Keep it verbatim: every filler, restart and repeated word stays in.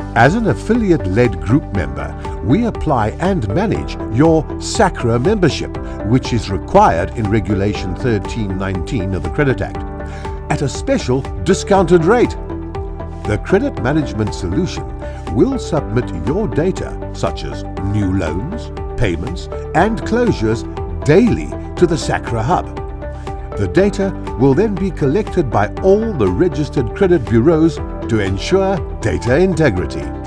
As an affiliate-led group member, we apply and manage your SACCRA membership, which is required in Regulation thirteen nineteen of the Credit Act, at a special discounted rate. The credit management solution will submit your data, such as new loans, payments and closures, daily to the SACCRA Hub. The data will then be collected by all the registered credit bureaus to ensure data integrity.